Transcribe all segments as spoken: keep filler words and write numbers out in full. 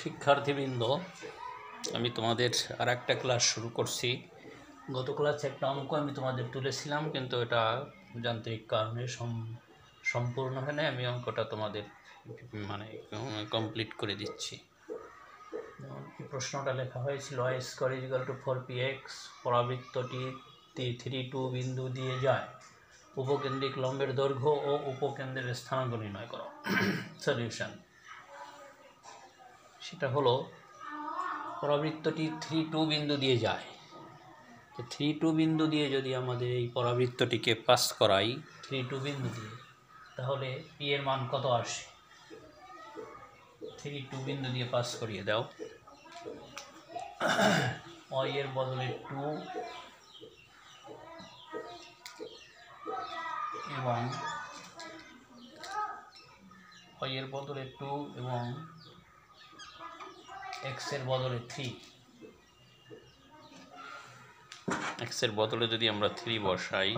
শিক্ষার্থীবৃন্দ, আমি তোমাদের আর একটা ক্লাস শুরু করছি। গত ক্লাসে একটা অঙ্ক আমি তোমাদের তুলেছিলাম, কিন্তু এটা যান্ত্রিক কারণে সম্পূর্ণ হয় না। আমি অঙ্কটা তোমাদের মানে কমপ্লিট করে দিচ্ছি। প্রশ্নটা লেখা হয়েছিল I square is equal to four P X. পরাবৃত্তটি থ্রি টু বিন্দু দিয়ে যায়। উপকেন্দ্রিক লম্বের দৈর্ঘ্য ও উপকেন্দ্রের স্থানাঙ্ক নির্ণয় করো। সলিউশন সেটা হলো, পরাবৃত্তটি থ্রি টু বিন্দু দিয়ে যায়। তো থ্রি টু বিন্দু দিয়ে যদি আমাদের এই পরাবৃত্তটিকে পাস করাই থ্রি টু বিন্দু দিয়ে, তাহলে পি এর মান কত আসে? থ্রি টু বিন্দু দিয়ে পাস করিয়ে দাও। ওয়াই এর বদলে টু এবং ওয়াই এর বদলে টু এবং এক্স এর বদলে থ্রি। এক্স এর বদলে যদি আমরা থ্রি বসাই,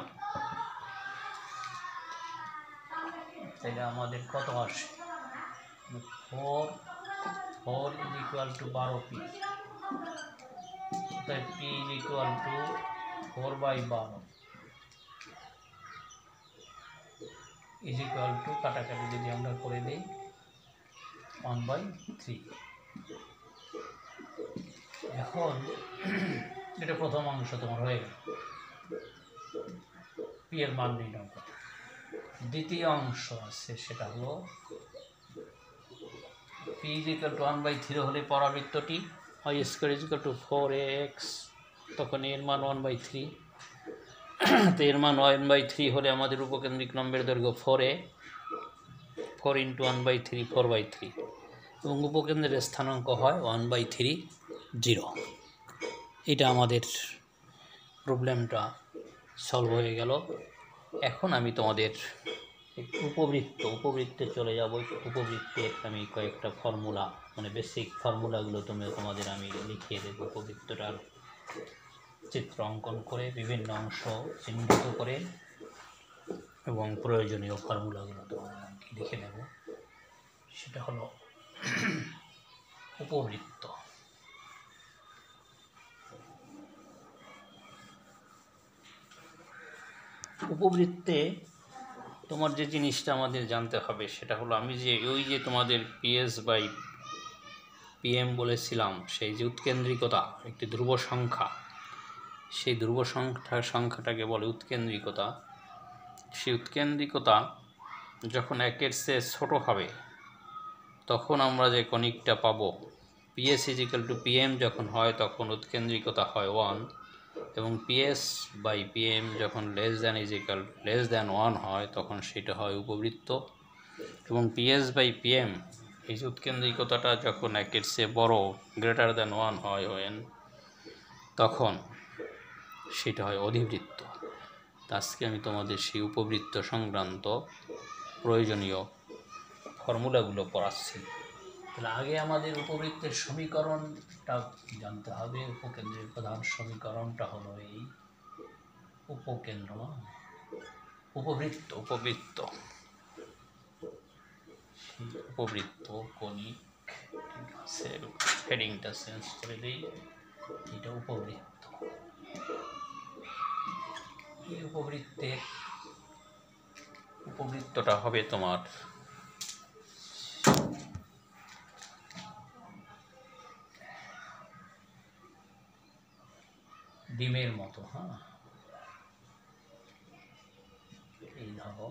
তাহলে আমাদের কত আসে? Four four is equal to বারো পি। তাই P is equal to four by বারো ইজ ইকুয়াল টু, কাটাকাটি যদি আমরা করে দিই, ওয়ান বাই থ্রি। এখন এটা প্রথম অংশ তোমার হয়ে গেল, পি এর মান নির্ণয় করো। দ্বিতীয় অংশ আছে, সেটা হলো P is equal to one by three হলে পরাবৃত্তটি Y square is equal to four X, তখন এর মান ওয়ান বাই থ্রি। তো এর মান ওয়ান বাই থ্রি হলে আমাদের উপকেন্দ্রিক লম্বের দৈর্ঘ্য four A, four into one by three, four by three, এবং উপকেন্দ্রের স্থানাঙ্ক হয় ওয়ান বাই থ্রি জিরো। এটা আমাদের প্রবলেমটা সলভ হয়ে গেল। এখন আমি তোমাদের উপবৃত্ত উপবৃত্তে চলে যাব। উপবৃত্তের আমি কয়েকটা ফর্মুলা, মানে বেসিক ফর্মুলাগুলো তুমি তোমাদের আমি লিখিয়ে দেবো। উপবৃত্তটার চিত্র অঙ্কন করে বিভিন্ন অংশ চিহ্নিত করে এবং প্রয়োজনীয় ফর্মুলাগুলো তোমাদের আমি লিখে নেব। সেটা হলো উপবৃত্ত। উপবৃত্তে তোমার যে জিনিসটা আমাদের জানতে হবে, সেটা হলো, আমি যে ওই যে তোমাদের পিএস বাই পিএম বলেছিলাম, সেই যে উৎকেন্দ্রিকতা একটি ধ্রুব সংখ্যা, সেই ধ্রুব সংখ্যা সংখ্যাটাকে বলে উৎকেন্দ্রিকতা। সেই উৎকেন্দ্রিকতা যখন একের চেয়ে ছোটো হবে, তখন আমরা যে কণিকটা পাবো, PS is equal to PM যখন হয়, তখন উৎকেন্দ্রিকতা হয় ওয়ান, এবং পিএস বাই পিএম যখন less than is equal less than one হয়, তখন সেটা হয় উপবৃত্ত। এবং পিএস বাই পিএম এই যে উৎকেন্দ্রিকতাটা যখন একের চেয়ে বড়, গ্রেটার দ্যান ওয়ান হয় ওয়েন, তখন সেটা হয় অধিবৃত্ত। আজকে আমি তোমাদের সেই উপবৃত্ত সংক্রান্ত প্রয়োজনীয় ফর্মুলাগুলো পড়াচ্ছি। তাহলে আগে আমাদের উপবৃত্তের সমীকরণটা জানতে হবে। উপকেন্দ্রের প্রধান সমীকরণটা হলো এই উপকেন্দ্র উপবৃত্ত উপবৃত্ত উপবৃত্ত কণিক, ঠিক আছে, হেডিংটা চেঞ্জ করে দিই, এটা উপবৃত্ত। এই উপবৃত্তের উপবৃত্তটা হবে তোমার ডিমের মতো। হ্যাঁ, এই ধরো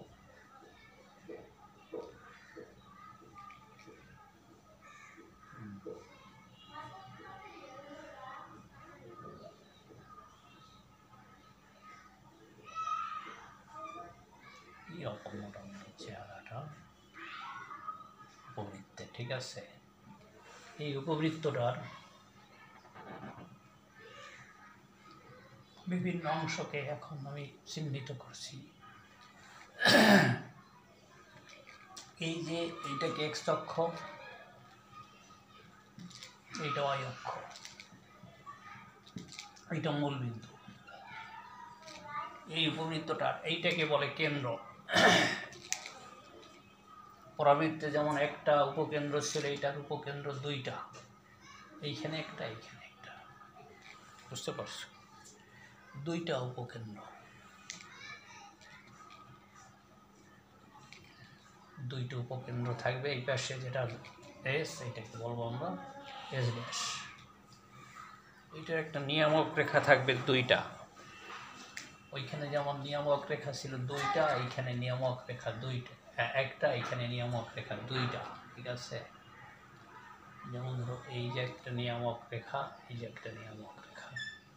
এরকম মোটামুটি চেহারাটা উপবৃত্তে, ঠিক আছে। এই উপবৃত্তটার বিভিন্ন অংশকে এখন আমি চিহ্নিত করছি। এই যে এইটাকে এক্স অক্ষ, এইটা ওয়াই অক্ষ, এইটা মূল বিন্দু। এই উপবৃত্তটা এইটাকে বলে কেন্দ্র। পরাবৃত্তে যেমন একটা উপকেন্দ্র ছিল, এইটার উপকেন্দ্র দুইটা, এইখানে একটা, এইখানে একটা, বুঝতে পারছো? দুইটা উপকেন্দ্র, দুইটা উপকেন্দ্র থাকবে। এই পাশে যেটা এস, এইটাকে বলবো আমরা এস ড্যাশ। এইটার একটা নিয়ামক রেখা থাকবে দুইটা। ওইখানে যেমন নিয়ামক রেখা ছিল দুইটা, এইখানে নিয়ামক রেখা দুইটা, একটা, এইখানে নিয়ামক রেখা দুইটা, ঠিক আছে? যেমন ধরো এই যে একটা নিয়ামক রেখা, এই যে একটা নিয়ামক রেখা,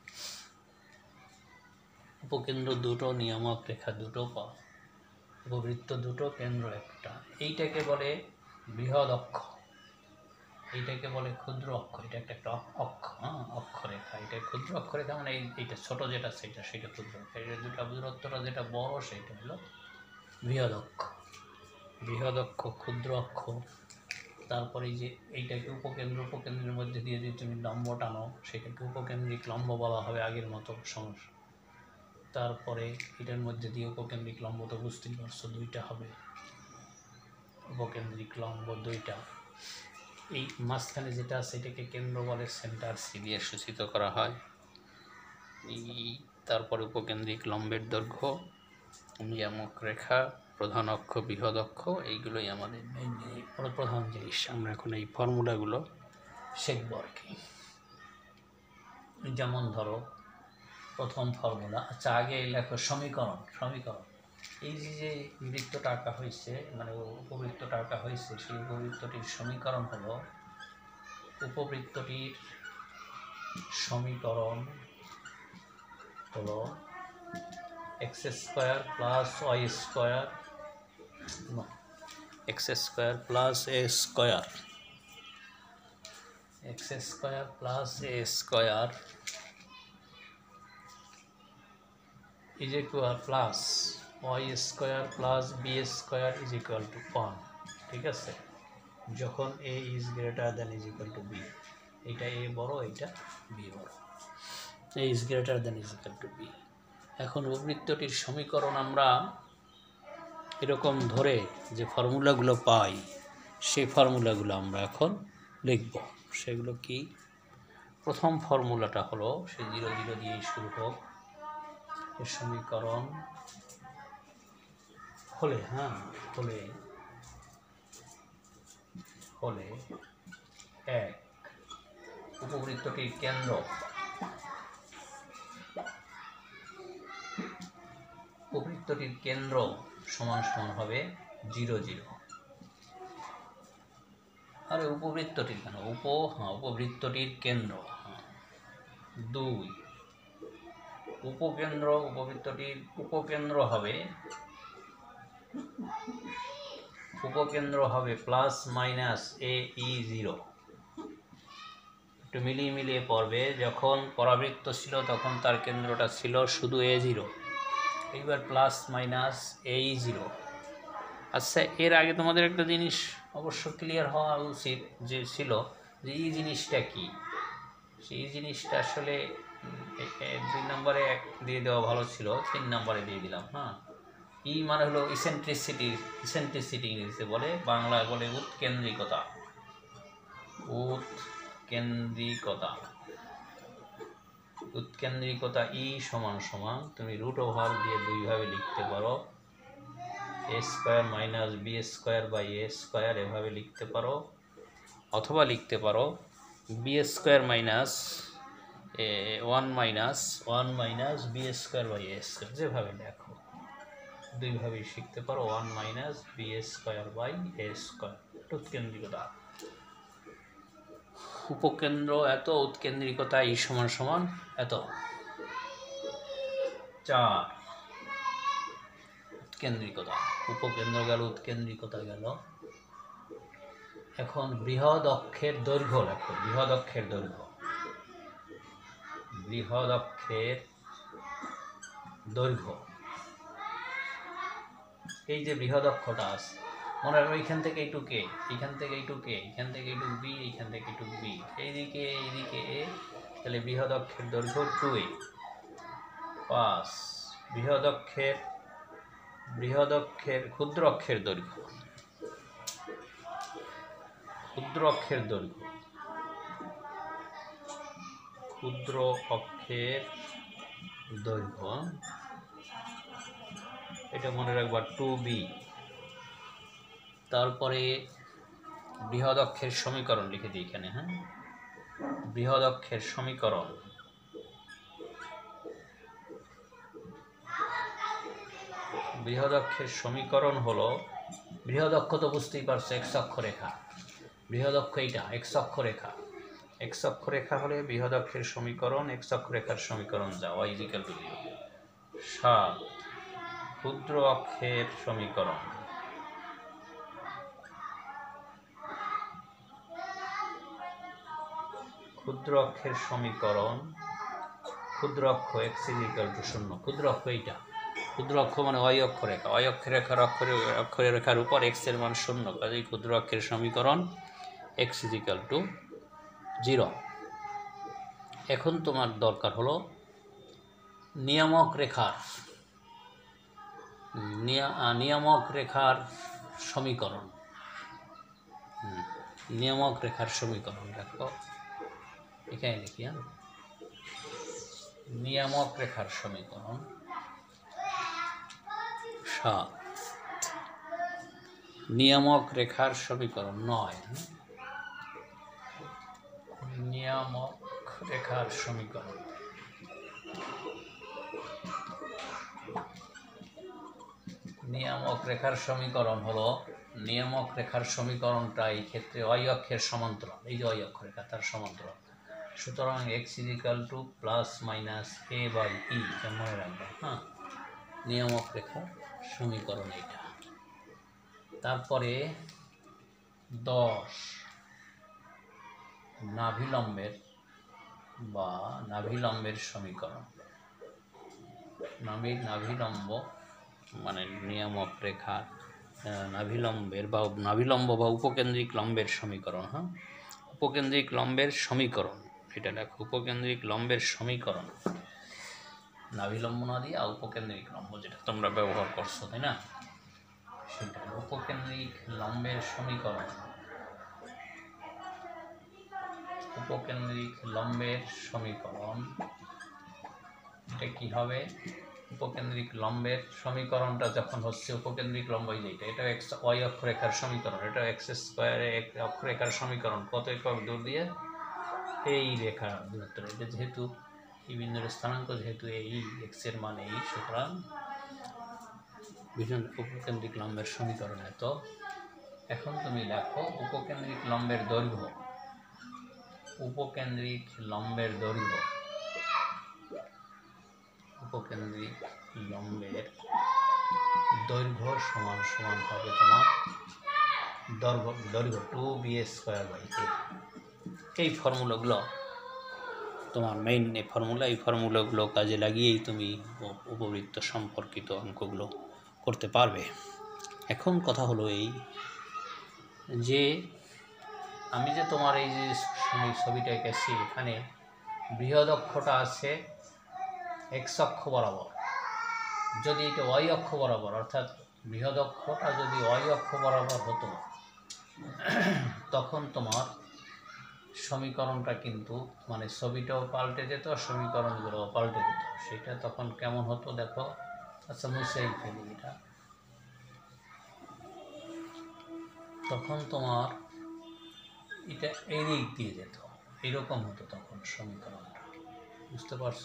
উপকেন্দ্র দুটো, নিয়ামক রেখা দুটো, উপবৃত্ত দুটো, কেন্দ্র একটা। এইটাকে বলে বৃহৎ অক্ষ, এইটাকে বলে ক্ষুদ্র অক্ষ। এটা একটা একটা অক্ষ, হ্যাঁ, অক্ষরেখা। এটা ক্ষুদ্র অক্ষরেখা মানে এইটা ছোট যেটা সেটা, সেটা ক্ষুদ্র। এটা দুটা দূরত্বটা যেটা বড় সেইটা হলো বৃহৎ অক্ষ। বৃহৎ অক্ষ, ক্ষুদ্র অক্ষ। তারপরে এই যে এইটাকে উপকেন্দ্র, উপকেন্দ্রের মধ্যে দিয়ে যদি তুমি লম্ব টানো সেটাকে উপকেন্দ্রিক লম্ব বলা হবে, আগের মতো সমস্যা। তারপরে এটার মধ্যে দিয়ে উপকেন্দ্রিক লম্ব তো বুঝতেই পারছো, দুইটা হবে উপকেন্দ্রিক লম্ব দুইটা। এই মাঝখানে যেটা আছে এটাকে কেন্দ্র বলে, সেন্টার সি দিয়ে সূচিত করা হয়। এই তারপরে উপকেন্দ্রিক লম্বের দৈর্ঘ্য, নিয়ামক রেখা, প্রধান অক্ষ, বৃহৎ অক্ষ, এইগুলোই আমাদের মেইন প্রধান জিনিস। আমরা এখন এই ফর্মুলাগুলো শিখব আর কি। যেমন ধরো প্রথম ফর্মুলা, আচ্ছা আগে লেখো সমীকরণ। সমীকরণ এই যে যে বৃত্তটা আঁকা হয়েছে, মানে উপবৃত্তটা আঁকা হয়েছে, সেই উপবৃত্তটির সমীকরণ হলো, উপবৃত্তটির সমীকরণ হলো X square plus Y square, X square plus A square, X square plus A square is equal plus y square plus b square is equal to one, ঠিক আছে? যখন a is greater than is equal to b, এটা a বড়, এটা b বড়, a is greater than is equal to b। এখন উপবৃত্তটির সমীকরণ আমরা এরকম ধরে যে ফর্মুলাগুলো পাই, সেই ফর্মুলাগুলো আমরা এখন লিখব। সেগুলো কি? প্রথম ফর্মুলাটা হলো, সে জিরো জিরো দিয়েই শুরু হোক, এর সমীকরণ হলে, হ্যাঁ হলে হলে এক, উপবৃত্তটির কেন্দ্র, উপবৃত্তটির কেন্দ্র সমান সমান হবে জিরো জিরো। আরে উপবৃত্তটির কেন, উপ হ্যাঁ উপবৃত্তটির কেন্দ্র, হ্যাঁ। দুই, উপকেন্দ্র, উপবৃত্তটির উপকেন্দ্র হবে, উপকেন্দ্র হবে plus minus A E zero. একটু মিলিয়ে মিলিয়ে পড়বে, যখন পরাবৃত্ত ছিল তখন তার কেন্দ্রটা ছিল শুধু এ জিরো, এইবার plus minus A E zero. আচ্ছা, এর আগে তোমাদের একটা জিনিস অবশ্য ক্লিয়ার হওয়া উচিত যে ছিল যে এই জিনিসটা কি। সেই জিনিসটা আসলে দুই নম্বরে এক দিয়ে দেওয়া ভালো ছিল, তিন নম্বরে দিয়ে দিলাম। হ্যাঁ, ই মানে হলো ইসেন্ট্রিসিটি, ইসেন্ট্রিসিটি ইংরেজিতে বলে, বাংলায় বলে উৎকেন্দ্রিকতা। উৎকেন্দ্রিকতা, উৎকেন্দ্রিকতা ই সমান সমান তুমি রুট ওভার দিয়ে দুইভাবে লিখতে পারো, A square minus B square by A square, এভাবে লিখতে পারো। অথবা লিখতে পারো B square minus A one minus one minus B square by A square, যেভাবে দেখো দুইভাবেই শিখতে পারো, one minus B square by A square. উৎকেন্দ্রিকতা, উপকেন্দ্র এত, উৎকেন্দ্রিকতা ই সমান সমান এত। চার, উৎকেন্দ্রিকতা, উপকেন্দ্র গেল, উৎকেন্দ্রিকতা গেল। এখন বৃহৎ অক্ষের দৈর্ঘ্য লেখো, বৃহৎ অক্ষের দৈর্ঘ্য, বৃহৎ অক্ষের দৈর্ঘ্য। এই যে বৃহৎ অক্ষটা আছে, মনে রাখো এইখান থেকে এইটুক এ, এইখান থেকে এইটুক এ, এইখান থেকে এইটুক বি, এইখান থেকে এইটুক বি, এইদিকে এইদিকে এ, তাহলে বৃহৎ অক্ষের দৈর্ঘ্য টু এ। পাঁচ, বৃহৎ অক্ষের, বৃহৎ অক্ষের ক্ষুদ্র অক্ষের দৈর্ঘ্য, ক্ষুদ্র অক্ষের দৈর্ঘ্য ক্ষুদ্র অক্ষের দৈর্ঘ্য, এটা মনে রাখবা টু বি। তারপরে বৃহৎ অক্ষের সমীকরণ লিখে দিই এখানে। হ্যাঁ, বৃহৎ অক্ষের সমীকরণ, বৃহৎ অক্ষের সমীকরণ হলো, বৃহৎ অক্ষ তো বুঝতেই পারছো এক্স অক্ষ রেখা, বৃহৎ অক্ষ এইটা এক্স অক্ষ রেখা, এক্স অক্ষ রেখা হলে বৃহৎ অক্ষের সমীকরণ, এক্স অক্ষ রেখার সমীকরণ যা Y is equal to zero. সাত ক্ষুদ্র অক্ষের সমীকরণ, ক্ষুদ্র অক্ষের সমীকরণ, ক্ষুদ্র অক্ষ এক্স ইজ ইকুয়াল টু শূন্য, ক্ষুদ্র অক্ষ এইটা, ক্ষুদ্র অক্ষ মানে ওয়াই অক্ষ রেখা, ওয়াই অক্ষ রেখার অক্ষরে অক্ষরের রেখার উপর এক্স এর মান শূন্য, কাজেই ক্ষুদ্র অক্ষের সমীকরণ X is equal to zero. এখন তোমার দরকার হলো নিয়ামক রেখার, নিয়ামক রেখার সমীকরণ, নিয়ামক রেখার সমীকরণ দেখো এখানে লিখি। হ্যাঁ, নিয়ামক রেখার সমীকরণ সাত, নিয়ামক রেখার সমীকরণ নয়, নিয়ামক রেখার সমীকরণ, নিয়ামক রেখার সমীকরণ হলো, নিয়ামক রেখার সমীকরণটা এই ক্ষেত্রে ওয়াই অক্ষের সমান্তরাল, এই যে ওয়াই অক্ষ রেখা তার সমান্তরাল, সুতরাং X is equal to plus minus A by E, মনে রাখবে। হ্যাঁ, নিয়ামক রেখার সমীকরণ এইটা। তারপরে দশ নাভিলম্বের বা নাভিলম্বের সমীকরণ, নাভি নাভিলম্ব মানে নিয়ামক রেখার নাভিলম্বের বা নাভিলম্ব বা উপকেন্দ্রিক লম্বের সমীকরণ। হ্যাঁ, উপকেন্দ্রিক লম্বের সমীকরণ এটা দেখো, উপকেন্দ্রিক লম্বের সমীকরণ, নাভিলম্ব না দিয়ে উপকেন্দ্রিক লম্ব যেটা তোমরা ব্যবহার করছো, তাই না, সেটা উপকেন্দ্রিক লম্বের সমীকরণ, উপকেন্দ্রিক লম্বের সমীকরণ এটা কি হবে? উপকেন্দ্রিক লম্বের সমীকরণটা যখন হচ্ছে উপকেন্দ্রিক লম্ব যেটা, এটা এক্স ওয়াই অক্ষরেখার সমীকরণ, এটা এক্স স্কোয়ারে অক্ষরেখার সমীকরণ, কত একক দূর দিয়ে এই রেখা দূরত্ব, এটা যেহেতু এই বিন্দুর স্থানাঙ্ক যেহেতু এই এক্স এর মান এই, সুতরাং বিভিন্ন উপকেন্দ্রিক লম্বের সমীকরণ এত। এখন তুমি লেখো উপকেন্দ্রিক লম্বের দৈর্ঘ্য, উপকেন্দ্রিক লম্বের দৈর্ঘ্য, উপকেন্দ্রিক লম্বের দৈর্ঘ্য সমান সমান হবে তোমার দৈর্ঘ্য দৈর্ঘ্য two B square by A. এই ফর্মুলাগুলো তোমার মেইন এই ফর্মুলা, এই ফর্মুলাগুলো কাজে লাগিয়েই তুমি উপবৃত্ত সম্পর্কিত অঙ্কগুলো করতে পারবে। এখন কথা হলো এই যে আমি যে তোমার এই যে ছবিটা এঁকেছি, এখানে বৃহৎ অক্ষটা আছে এক্স অক্ষ বরাবর, যদি এটা ওয়াই অক্ষ বরাবর, অর্থাৎ বৃহৎ অক্ষটা যদি ওয়াই অক্ষ বরাবর হতো তখন তোমার সমীকরণটা কিন্তু মানে ছবিটাও পাল্টে যেত, সমীকরণগুলোও পাল্টে যেত। সেটা তখন কেমন হতো দেখো, আচ্ছা মুছেই ফেলি এটা, তখন তোমার এটা এই দিক দিয়ে যেত, এরকম হতো তখন সমীকরণটা, বুঝতে পারছো?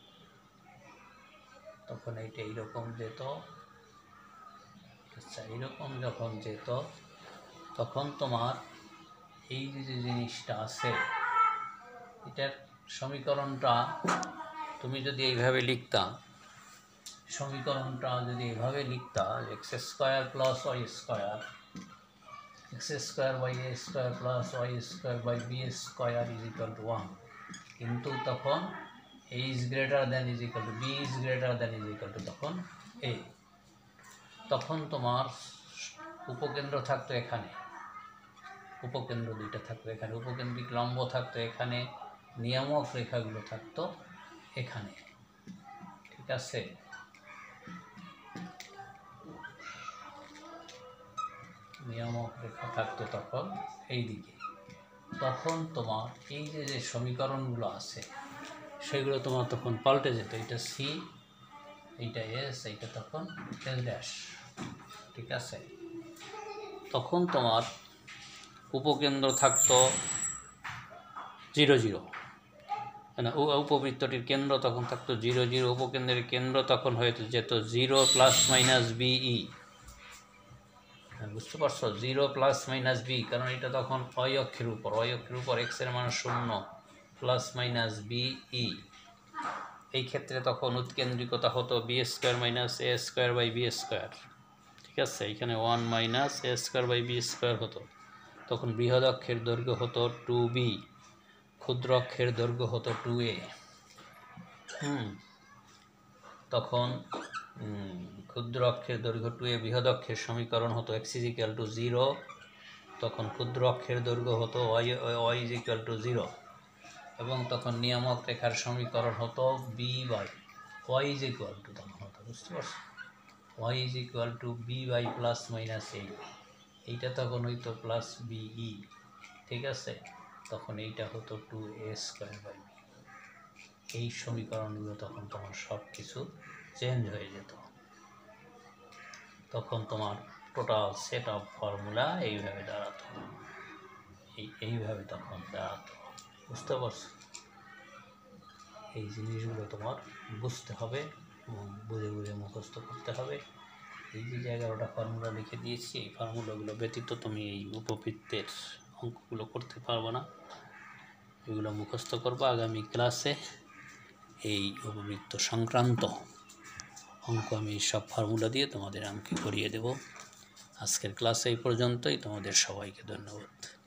তখন এইটা এইরকম যেত। আচ্ছা, এইরকম যখন যেত তখন তোমার এই যে জিনিসটা আছে এটার সমীকরণটা তুমি যদি এইভাবে লিখতা, সমীকরণটা যদি এইভাবে লিখতা X square plus Y square, X square by A square plus Y square by B square is equal to one, কিন্তু তখন A is greater than is equal to B is greater than is equal to তখন A, তখন তোমার উপকেন্দ্র থাকতো এখানে, উপকেন্দ্র দুইটা থাকতো এখানে, উপকেন্দ্রিক লম্ব থাকতো এখানে, নিয়ামক রেখাগুলো থাকতো এখানে, ঠিক আছে? নিয়ামক রেখা থাকতো তখন এই দিকে। তখন তোমার এই যে যে সমীকরণগুলো আছে সেগুলো তোমার তখন পাল্টে যেত, এটা সি, এইটা এস, এইটা তখন এস ড্যাশ, ঠিক আছে। তখন তোমার উপকেন্দ্র থাকতো জিরো জিরো, মানে উপবৃত্তটির কেন্দ্র তখন থাকতো জিরো জিরো, উপকেন্দ্রের কেন্দ্র তখন হয়ে যেত জিরো প্লাস মাইনাস বিই, বুঝতে পারছো? জিরো প্লাস মাইনাস বি, কারণ এটা তখন ওয়াই অক্ষের উপর, ওয়াই অক্ষের উপর এক্স এর মান শূন্য, প্লাস মাইনাস বিই। এই ক্ষেত্রে তখন উৎকেন্দ্রিকতা হতো B square minus A square by B square, ঠিক আছে। এখানে one minus A square by B square হতো। তখন বৃহৎ অক্ষের দৈর্ঘ্য হতো টু বি, ক্ষুদ্র অক্ষের দৈর্ঘ্য হতো টু এ। হুম তখন ক্ষুদ্র অক্ষের দৈর্ঘ্য টু এ, বৃহৎ অক্ষের সমীকরণ হতো X is equal to zero, তখন ক্ষুদ্র অক্ষের দৈর্ঘ্য হতো Y Y is equal to zero, এবং তখন নিয়ামক রেখার সমীকরণ হতো B by Y is equal to, তখন হতো, বুঝতে পারছো, Y is equal to B by plus minus এই, এইটা তখন হইতো প্লাস বিই, ঠিক আছে। তখন এইটা হতো two A square by B. এই সমীকরণগুলো তখন তোমার সব কিছু চেঞ্জ হয়ে যেত। তখন তোমার টোটাল সেট অফ ফর্মুলা এইভাবে দাঁড়াতো, এই এইভাবে তখন দাঁড়াতো, বুঝতে পারছো? এই জিনিসগুলো তোমার বুঝতে হবে এবং বুঝে বুঝে মুখস্থ করতে হবে। এই যে এগারোটা ফর্মুলা লিখে দিয়েছি, এই ফর্মুলাগুলো ব্যতীত তুমি এই উপবৃত্তের অঙ্কগুলো করতে পারবে না। এগুলো মুখস্থ করবো। আগামী ক্লাসে এই উপবৃত্ত সংক্রান্ত অঙ্ক আমি সব ফর্মুলা দিয়ে তোমাদের অঙ্কে করিয়ে দেব। আজকের ক্লাস এই পর্যন্তই। তোমাদের সবাইকে ধন্যবাদ।